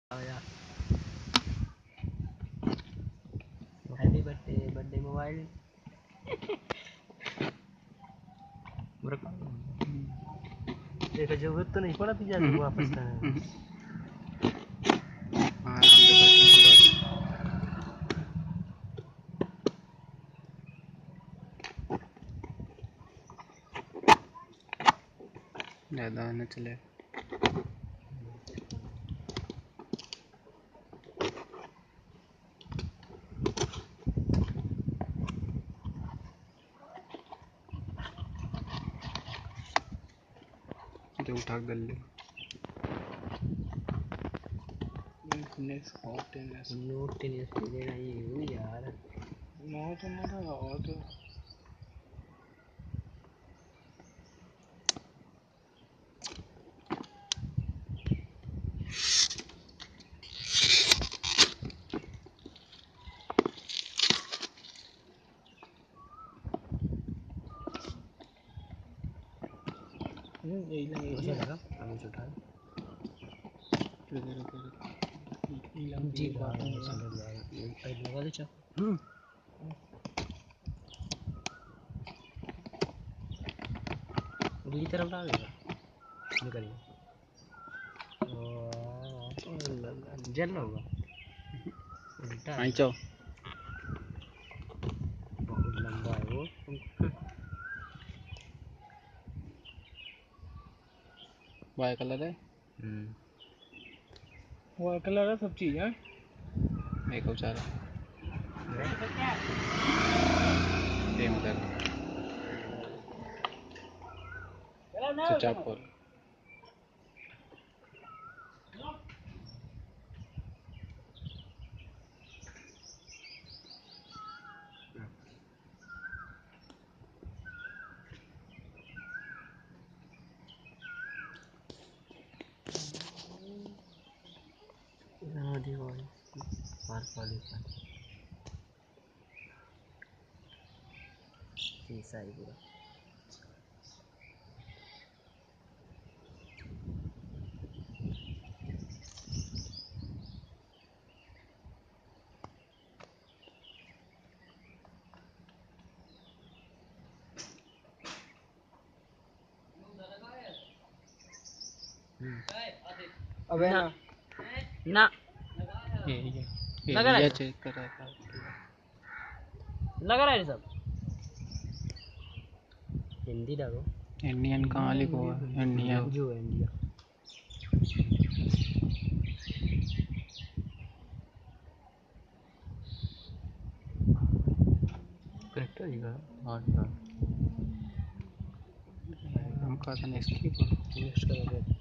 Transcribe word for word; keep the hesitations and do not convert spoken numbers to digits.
आया happy birthday birthday mobile देखो जरूरत तो नहीं पड़ा पिज्जा को वापस करने में। ज़्यादा न चले जो उठा कर ले नोट टेनिस देना ये यार नौ तो ना और तो यही लगे लगा हमें उठा जी बात है समझ आ रहा है टाइप लगा दे चा हम्म दूसरी तरफ डाल देगा निकलिए ओ जल होगा उल्टा आई चो बहुत लंबा है वो वाई कलर है हम्म वाई कलर है सब चीज़ है एक उचारा ये मतलब चापर हाँ देखो पार पाली पार शीशा ही पूरा अबे ना ना ये ये लगा रहा ये है चेक कर रहा था लगा रहा है सब हिंदी डालो इंडियन कहाँ लिखा हुआ है इंडियन जो है इंडिया करेक्टर लिखा हाँ हाँ हम कहते हैं इसकी नेक्स्ट करोगे